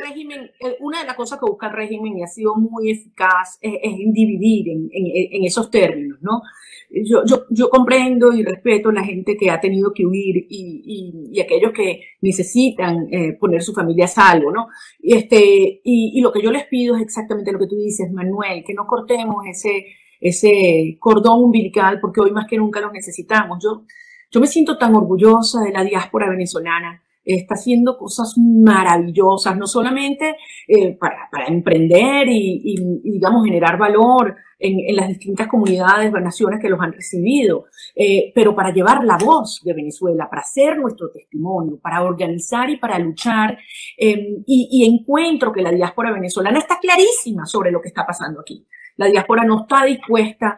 régimen, una de las cosas que busca el régimen y ha sido muy eficaz es dividir en esos términos, ¿no? Yo comprendo y respeto a la gente que ha tenido que huir y aquellos que necesitan poner su familia a salvo, ¿no? Y lo que yo les pido es exactamente lo que tú dices, Manuel, que no cortemos ese cordón umbilical porque hoy más que nunca lo necesitamos. Yo me siento tan orgullosa de la diáspora venezolana. Está haciendo cosas maravillosas, no solamente para emprender y, digamos, generar valor en las distintas comunidades, naciones que los han recibido, pero para llevar la voz de Venezuela, para hacer nuestro testimonio, para organizar y para luchar. Y encuentro que la diáspora venezolana está clarísima sobre lo que está pasando aquí. La diáspora no está dispuesta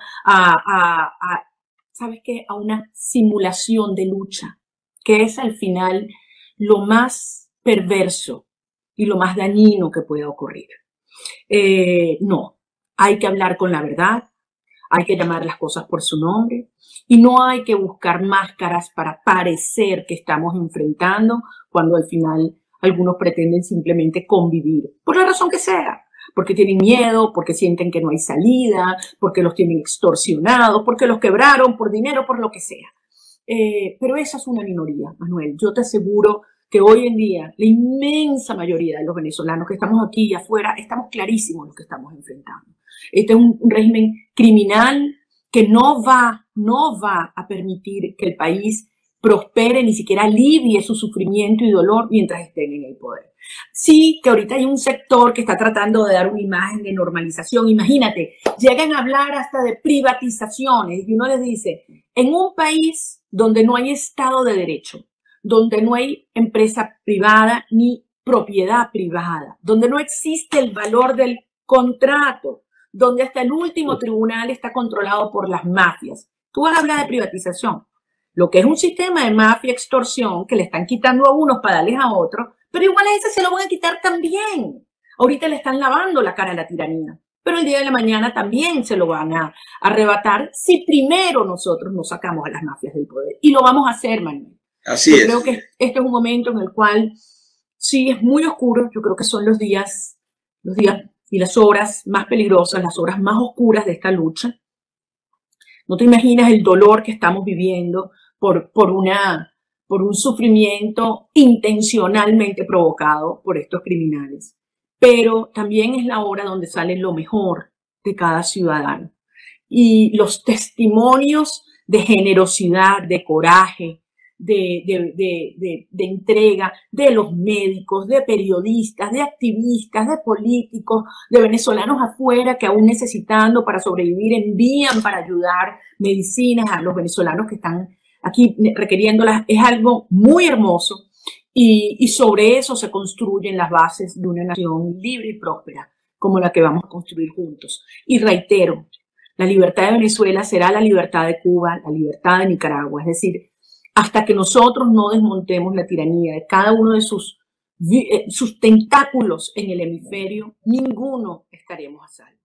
¿sabes qué?, a una simulación de lucha, que es al final lo más perverso y lo más dañino que pueda ocurrir. No, hay que hablar con la verdad, hay que llamar las cosas por su nombre y no hay que buscar máscaras para parecer que estamos enfrentando cuando al final algunos pretenden simplemente convivir, por la razón que sea. Porque tienen miedo, porque sienten que no hay salida, porque los tienen extorsionados, porque los quebraron por dinero, por lo que sea. Pero esa es una minoría, Manuel. Yo te aseguro que hoy en día la inmensa mayoría de los venezolanos que estamos aquí y afuera estamos clarísimos lo que estamos enfrentando. Este es un régimen criminal que no va a permitir que el país prospere, ni siquiera alivie su sufrimiento y dolor mientras estén en el poder. Sí, que ahorita hay un sector que está tratando de dar una imagen de normalización. Imagínate, llegan a hablar hasta de privatizaciones y uno les dice, en un país donde no hay Estado de Derecho, donde no hay empresa privada ni propiedad privada, donde no existe el valor del contrato, donde hasta el último tribunal está controlado por las mafias. Tú vas a hablar de privatización, lo que es un sistema de mafia, extorsión, que le están quitando a unos para darles a otros, pero igual a ese se lo van a quitar también. Ahorita le están lavando la cara a la tiranía, pero el día de la mañana también se lo van a arrebatar si primero nosotros nos sacamos a las mafias del poder. Y lo vamos a hacer, Manuel. Así es. Creo que este es un momento en el cual sí es muy oscuro. Yo creo que son los días y las horas más peligrosas, las horas más oscuras de esta lucha. No te imaginas el dolor que estamos viviendo por un sufrimiento intencionalmente provocado por estos criminales. Pero también es la hora donde sale lo mejor de cada ciudadano. Y los testimonios de generosidad, de coraje, de entrega de los médicos, de periodistas, de activistas, de políticos, de venezolanos afuera que aún necesitando para sobrevivir envían para ayudar medicinas a los venezolanos que están aquí requiriéndolas, es algo muy hermoso y sobre eso se construyen las bases de una nación libre y próspera como la que vamos a construir juntos. Y reitero, la libertad de Venezuela será la libertad de Cuba, la libertad de Nicaragua, es decir, hasta que nosotros no desmontemos la tiranía de cada uno de sus tentáculos en el hemisferio, ninguno estaremos a salvo.